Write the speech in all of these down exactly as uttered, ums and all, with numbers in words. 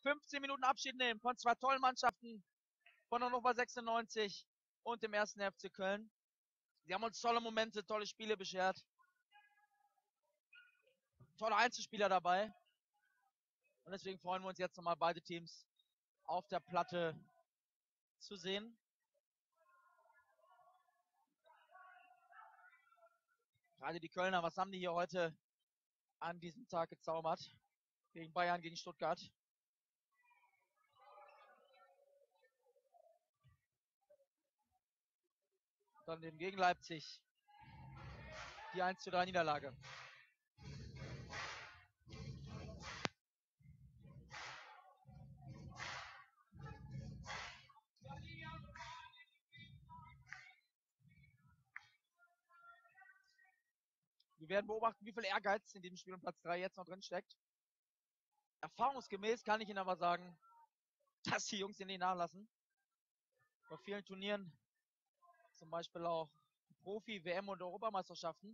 fünfzehn Minuten Abschied nehmen von zwei tollen Mannschaften, von Hannover sechsundneunzig und dem ersten F C Köln. Sie haben uns tolle Momente, tolle Spiele beschert. Tolle Einzelspieler dabei. Und deswegen freuen wir uns jetzt nochmal, beide Teams auf der Platte zu sehen. Gerade die Kölner, was haben die hier heute an diesem Tag gezaubert? Gegen Bayern, gegen Stuttgart. Dann eben gegen Leipzig. Die eins zu drei Niederlage. Wir werden beobachten, wie viel Ehrgeiz in diesem Spiel um Platz drei jetzt noch drin steckt. Erfahrungsgemäß kann ich Ihnen aber sagen, dass die Jungs hier nicht nachlassen. Bei vielen Turnieren, zum Beispiel auch Profi-, W M- und Europameisterschaften.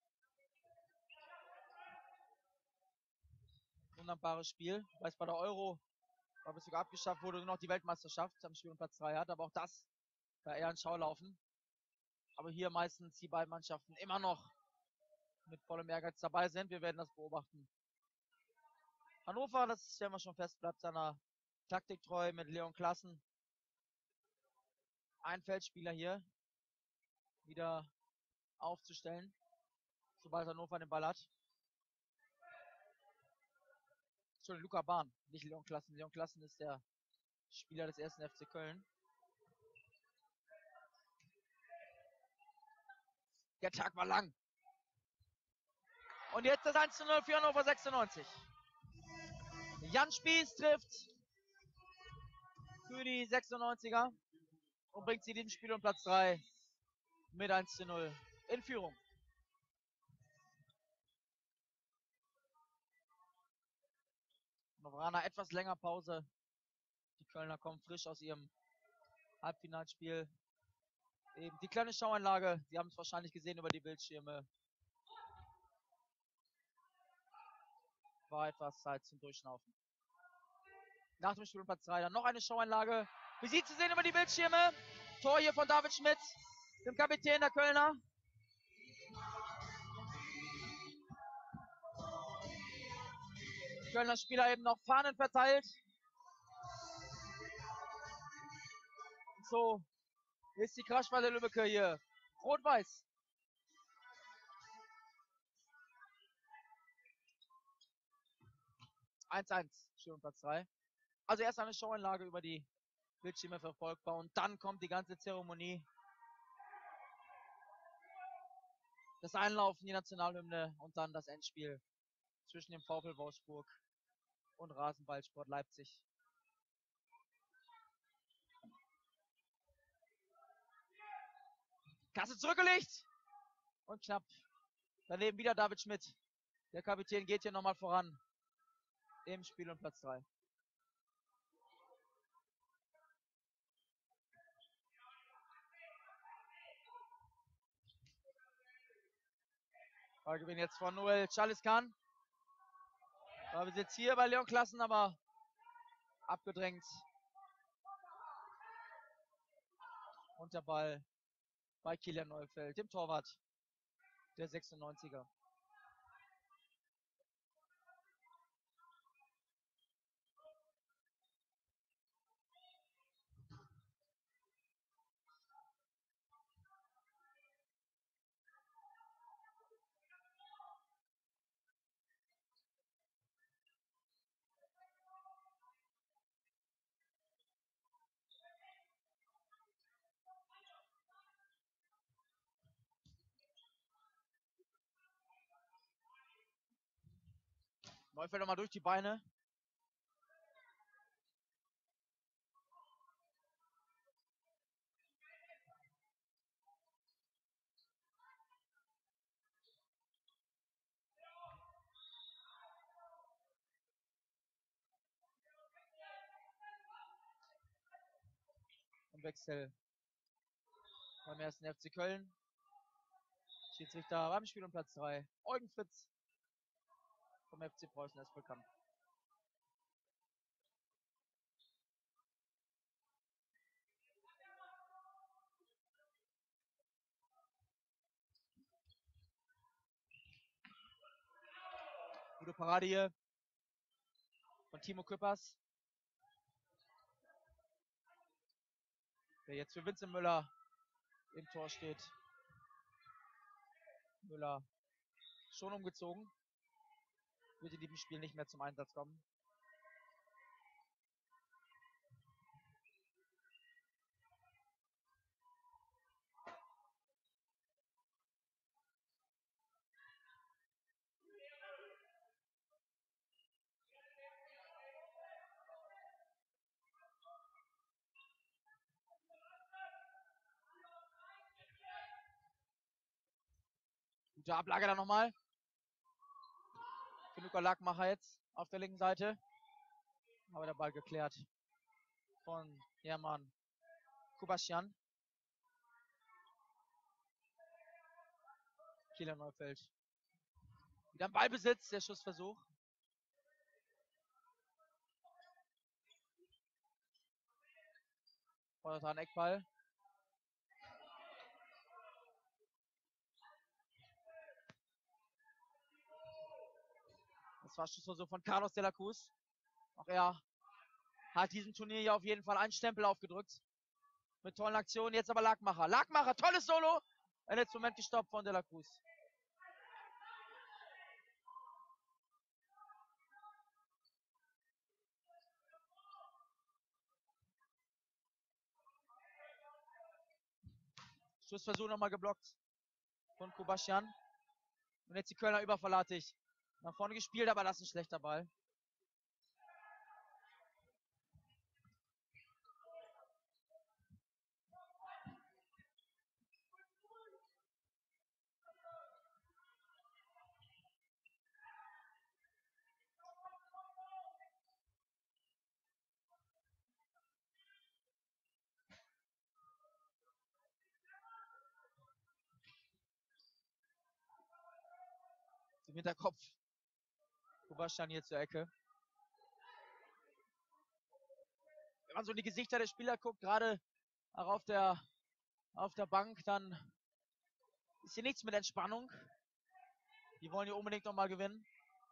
Wunderbares Spiel, weil es bei der Euro, weil es sogar abgeschafft wurde, nur noch die Weltmeisterschaft am Spiel um Platz drei hat. Aber auch das war eher ein Schaulaufen. Aber hier meistens die beiden Mannschaften immer noch mit vollem Ehrgeiz dabei sind. Wir werden das beobachten. Hannover, das stellen wir schon fest, bleibt seiner Taktik treu mit Leon Klassen. Ein Feldspieler hier wieder aufzustellen, sobald Hannover den Ball hat. Schon Luca Bahn, nicht Leon Klassen. Leon Klassen ist der Spieler des ersten F C Köln. Der Tag war lang. Und jetzt das eins zu null für Hannover sechsundneunzig. Jan Spieß trifft für die sechsundneunziger und bringt sie in diesem Spiel um Platz drei mit eins zu null in Führung. Hannoveraner etwas länger Pause. Die Kölner kommen frisch aus ihrem Halbfinalspiel. Eben die kleine Schauanlage, Sie haben es wahrscheinlich gesehen über die Bildschirme. War etwas Zeit zum Durchschnaufen. Nach dem Spiel um Platz drei dann noch eine Schauanlage. Wie Sie zu sehen über die Bildschirme. Tor hier von David Schmidt, dem Kapitän der Kölner. Die Kölner Spieler eben noch Fahnen verteilt. Und so ist die Kraschweiler Lübbecke hier rot-weiß. eins eins, Spiel um Platz drei. Also erst eine Showeinlage über die Bildschirme verfolgbar und dann kommt die ganze Zeremonie. Das Einlaufen, die Nationalhymne und dann das Endspiel zwischen dem VfL Wolfsburg und Rasenballsport Leipzig. Kasse zurückgelegt und knapp daneben wieder David Schmidt. Der Kapitän geht hier nochmal voran im Spiel um Platz drei. Ballgewinn jetzt von Noel Chaliskan. War bis jetzt hier bei Leon Klassen, aber abgedrängt. Und der Ball bei Kilian Neufeld, dem Torwart der sechsundneunziger. Neufeld nochmal durch die Beine. Wechsel beim ersten F C Köln. Schiedsrichter beim Spiel um Platz drei. Eugen Fritz vom F C Preußen ist bekannt. Gute Parade hier von Timo Küppers. Der jetzt für Vincent Müller im Tor steht. Müller schon umgezogen. Wird in diesem Spiel nicht mehr zum Einsatz kommen. Gute Ablage dann nochmal. Für Luka Lackmacher jetzt auf der linken Seite. Aber der Ball geklärt von Hermann Kubaschian. Kieler Neufeld. Wieder ein Ballbesitz, der Schussversuch. Fordert an Eckball. Das war Schussversuch von Carlos de la Cruz. Auch er hat diesem Turnier hier auf jeden Fall einen Stempel aufgedrückt. Mit tollen Aktionen. Jetzt aber Lackmacher. Lackmacher, tolles Solo. Er letzten Moment gestoppt von de la Cruz. Schussversuch nochmal geblockt von Kubaschian. Und jetzt die Kölner überverlatig. Nach vorne gespielt, aber das ist ein schlechter Ball. Im Hinterkopf. Kubaschian hier zur Ecke. Wenn man so in die Gesichter der Spieler guckt, gerade auch auf der, auf der Bank, dann ist hier nichts mit Entspannung. Die wollen hier unbedingt nochmal gewinnen.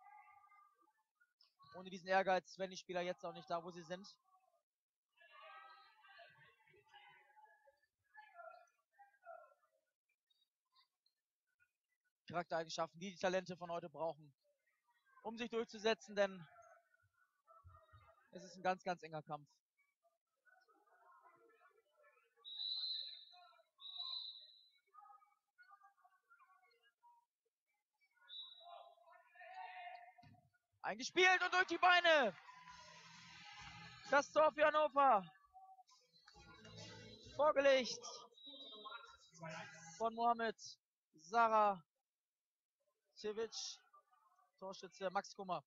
Ohne diesen Ehrgeiz wären die Spieler jetzt auch nicht da, wo sie sind. Charaktereigenschaften, die die Talente von heute brauchen, um sich durchzusetzen, denn es ist ein ganz, ganz enger Kampf. Eingespielt und durch die Beine. Das Tor für Hannover. Vorgelegt von Mohamed Saracevic. Torschütze Max Kummer.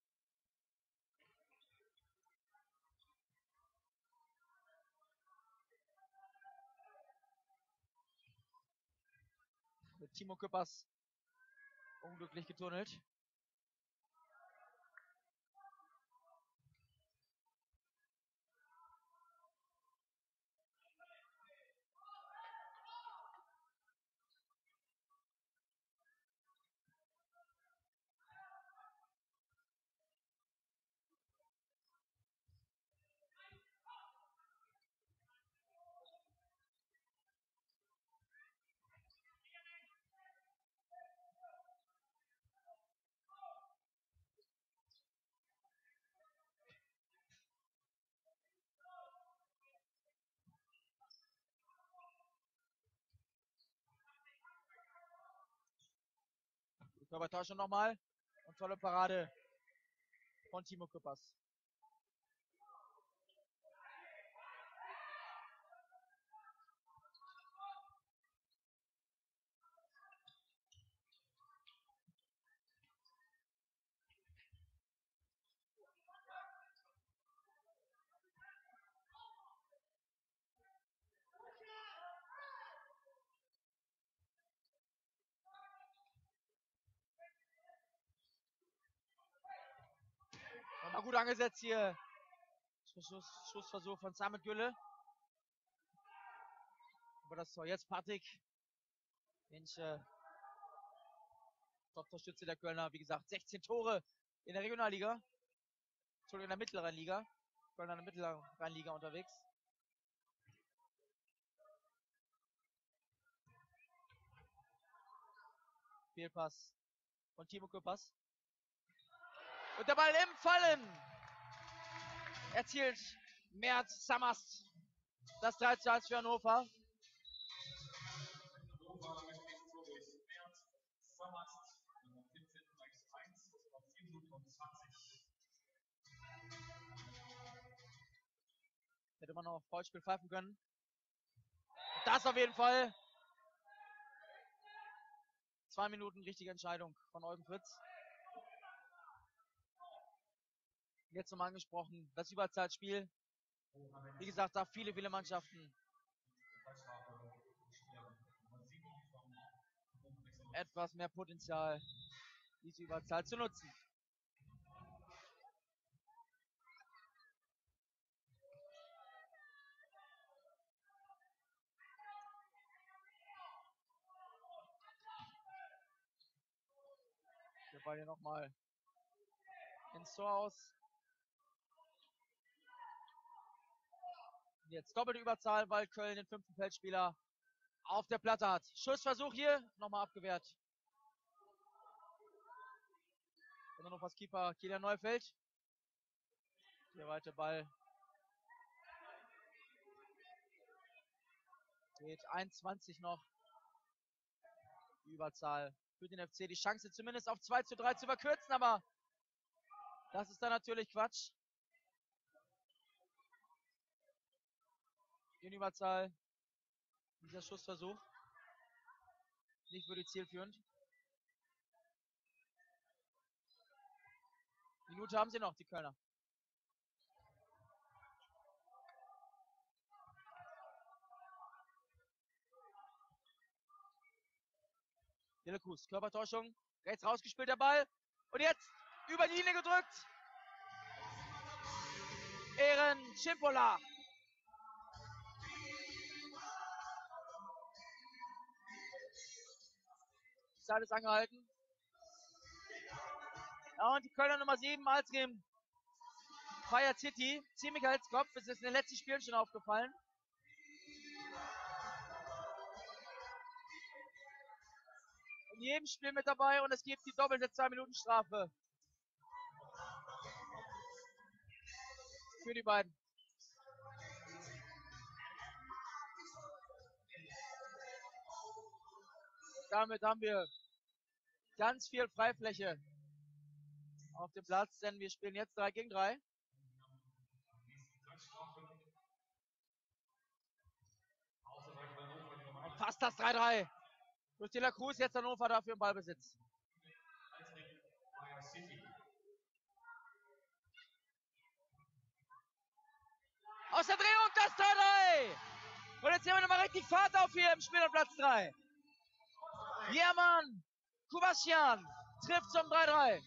Mit Timo Küppers unglücklich getunnelt. Körpertäuschung nochmal. Und tolle Parade von Timo Küppers. Nochmal gut angesetzt hier. Schuss, Schussversuch von Samet Gülle. Aber das Tor jetzt Patrick. Mensch, Top-Torschütze der Kölner. Wie gesagt, sechzehn Tore in der Regionalliga. Entschuldigung, in der mittleren Liga. Köln in der mittleren Liga unterwegs. Fehlpass von Timo Küppers. Und der Ball im Fallen. Erzielt Mert Samast das drei zu eins für Hannover. Hätte man noch Foulspiel pfeifen können. Und das auf jeden Fall. Zwei Minuten richtige Entscheidung von Eugen Fritz. Jetzt nochmal angesprochen, das Überzahlspiel. Wie gesagt, da viele, viele Mannschaften etwas mehr Potenzial, diese Überzahl zu nutzen. Der Ball hier nochmal ins Tor aus. Jetzt doppelte Überzahl, weil Köln den fünften Feldspieler auf der Platte hat. Schussversuch hier, nochmal abgewehrt. Und dann noch was Keeper Kilian Neufeld. Der weite Ball. Geht einundzwanzig noch. Die Überzahl für den F C. Die Chance zumindest auf zwei zu drei zu verkürzen, aber das ist dann natürlich Quatsch. In Überzahl. Dieser Schussversuch. Nicht wirklich zielführend. Minute haben sie noch, die Kölner. Delakus, Körpertäuschung. Rechts rausgespielt der Ball. Und jetzt über die Linie gedrückt. Eren Cimpola. Zeit ist angehalten. Ja, und die Kölner Nummer sieben, Alsgrim Fire City. Ziemlich als Kopf. Es ist in den letzten Spielen schon aufgefallen. In jedem Spiel mit dabei und es gibt die doppelte zwei Minuten Strafe. Für die beiden. Damit haben wir ganz viel Freifläche auf dem Platz, denn wir spielen jetzt drei gegen drei. Und passt das drei drei. Durch De La Cruz, jetzt Hannover dafür im Ballbesitz. Aus der Drehung das drei drei. Und jetzt nehmen wir nochmal richtig Fahrt auf hier im Spiel am Platz drei. Jerman Kubaschian trifft zum drei drei.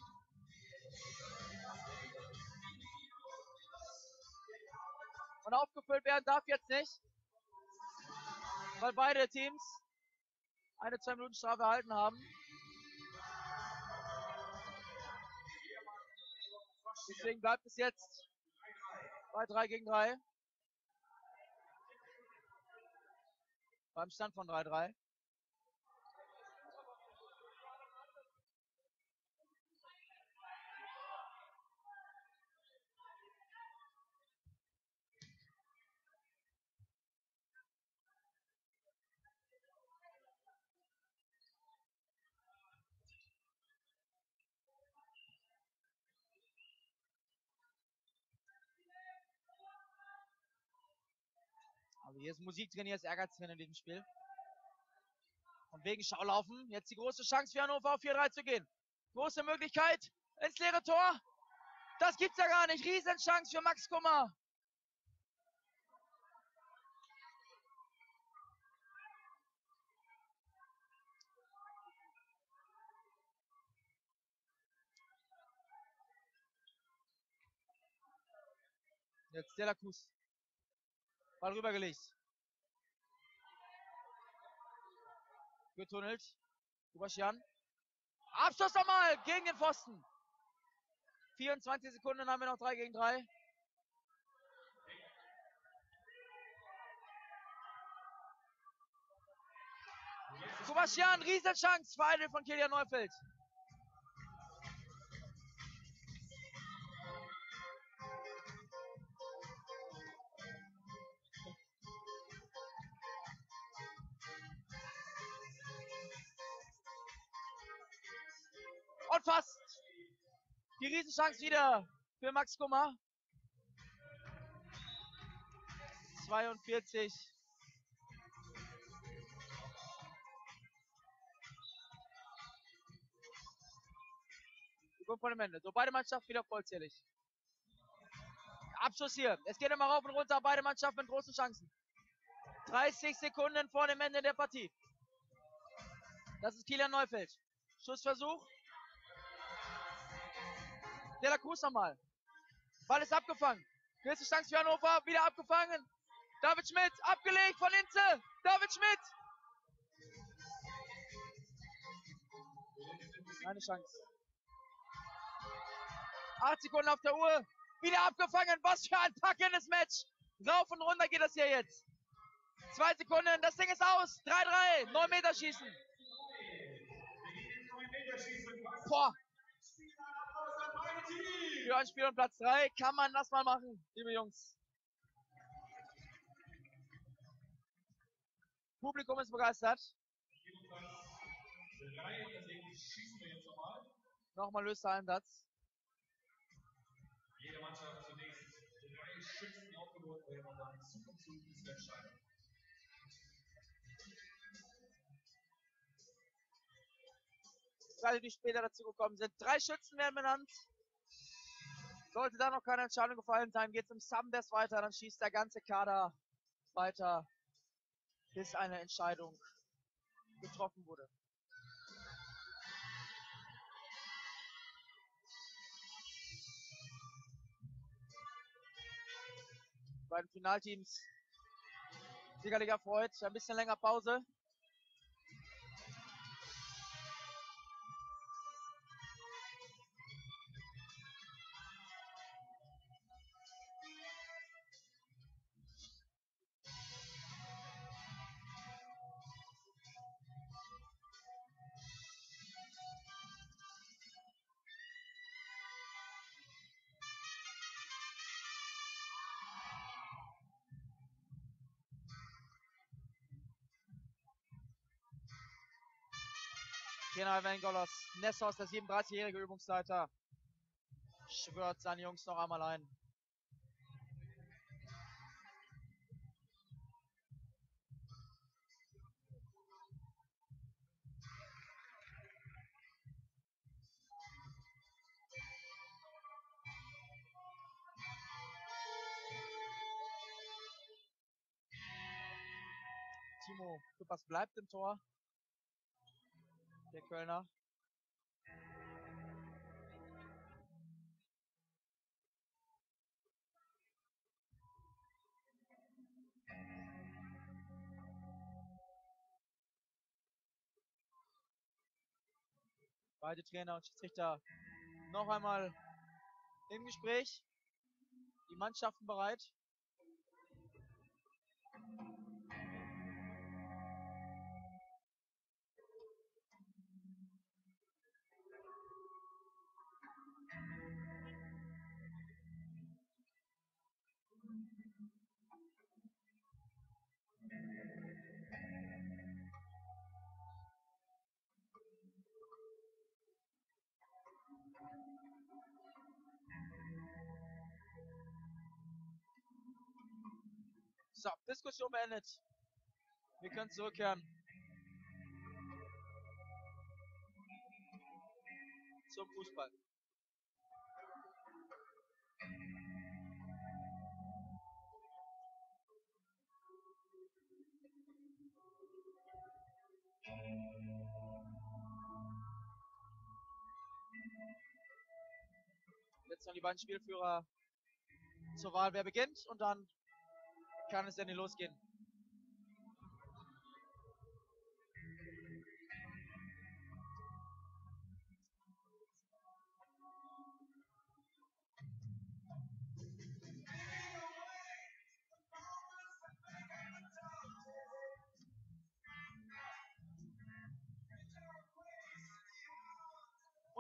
Und aufgefüllt werden darf jetzt nicht, weil beide Teams eine zwei Minuten Strafe erhalten haben. Deswegen bleibt es jetzt bei drei gegen drei. Beim Stand von drei drei. Also hier ist Musik drin, hier ist Ehrgeiz drin in diesem Spiel. Und wegen Schaulaufen, jetzt die große Chance für Hannover auf vier drei zu gehen. Große Möglichkeit ins leere Tor. Das gibt's ja gar nicht. Riesenchance für Max Kummer. Jetzt De La Cruz. Ball rübergelegt. Getunnelt. Kubaschian. Abschluss nochmal gegen den Pfosten. vierundzwanzig Sekunden haben wir noch drei gegen drei. Kubaschian, Riesenchance, Final von Kilian Neufeld. Und fast die Riesenchance wieder für Max Kummer. zweiundvierzig. Sekunden von dem Ende. So, beide Mannschaften wieder vollzählig. Abschluss hier. Es geht immer rauf und runter. Beide Mannschaften mit großen Chancen. dreißig Sekunden vor dem Ende der Partie. Das ist Kilian Neufeld. Schussversuch. De la Cruz nochmal. Ball ist abgefangen. Nächste Chance für Hannover. Wieder abgefangen. David Schmidt. Abgelegt von Inze. David Schmidt. Eine Chance. acht Sekunden auf der Uhr. Wieder abgefangen. Was für ein packendes Match. Rauf und runter geht das hier jetzt. Zwei Sekunden. Das Ding ist aus. drei drei. neun Meter schießen. Boah. Für ein Spiel um Platz drei kann man das mal machen, liebe Jungs. Publikum ist begeistert. Nochmal löster Einsatz. Jede Mannschaft zunächst drei Schützen aufgebaut werden und dann Zug um Zug bis zur Entscheidung. Alle, die später dazu gekommen sind. Drei Schützen werden benannt. Sollte da noch keine Entscheidung gefallen sein, geht es im Sumdesk weiter, dann schießt der ganze Kader weiter, bis eine Entscheidung getroffen wurde. Bei den Finalteams sicherlich erfreut. Ein bisschen länger Pause. General Wengolos, Nessos, der siebenunddreißigjährige Übungsleiter, schwört seine Jungs noch einmal ein. Timo Küppers bleibt im Tor. Der Kölner. Beide Trainer und Schiedsrichter noch einmal im Gespräch. Die Mannschaften bereit. So, Diskussion beendet. Wir können zurückkehren zum Fußball. Jetzt noch die beiden Spielführer zur Wahl, wer beginnt, und dann kann es endlich losgehen.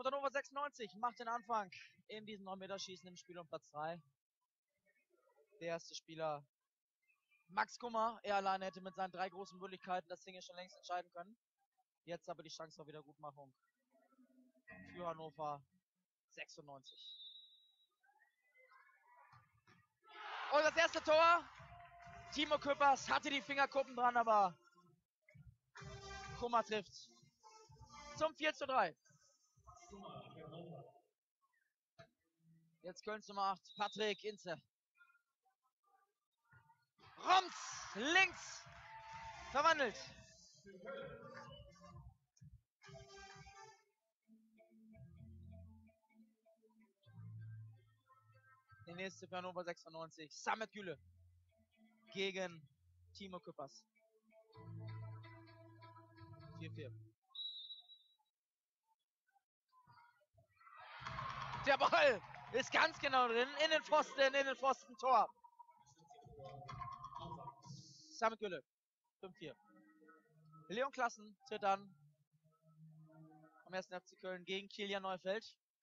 Hannover sechsundneunzig macht den Anfang in diesem neun Meter Schießen im Spiel um Platz drei. Der erste Spieler, Max Kummer. Er alleine hätte mit seinen drei großen Möglichkeiten das Ding hier schon längst entscheiden können. Jetzt aber die Chance auf Wiedergutmachung für Hannover sechsundneunzig. Und das erste Tor. Timo Küppers hatte die Fingerkuppen dran, aber Kummer trifft zum vier zu drei. Jetzt Kölns Nummer acht, Patrick Inze. Roms, links, verwandelt. Der nächste für Hannover sechsundneunzig, Samet Güle gegen Timo Küppers. vier vier. Der Ball ist ganz genau drin, in den Pfosten, in den Pfosten, Tor. Samet Güle, fünf vier. Leon Klassen tritt an am ersten F C Köln gegen Kilian Neufeld.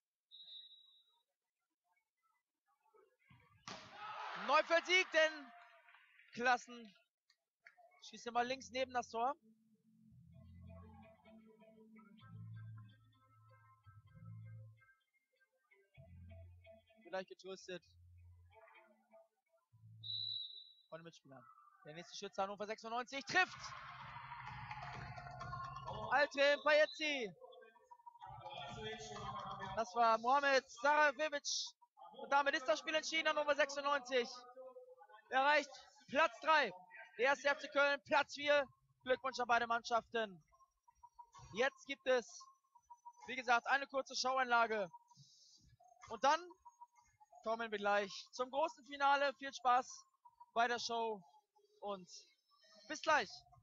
Neufeld siegt, denn Klassen schießt mal links neben das Tor. Vielleicht getröstet von den Mitspielern. Der nächste Schütze Hannover sechsundneunzig trifft. Altem Pajeci. Das war Mohamed Sarajevic. Und damit ist das Spiel entschieden. Hannover sechsundneunzig erreicht Platz drei. Der erste F C Köln Platz vier. Glückwunsch an beide Mannschaften. Jetzt gibt es, wie gesagt, eine kurze Showeinlage. Und dann kommen wir gleich zum großen Finale. Viel Spaß bei der Show und bis gleich.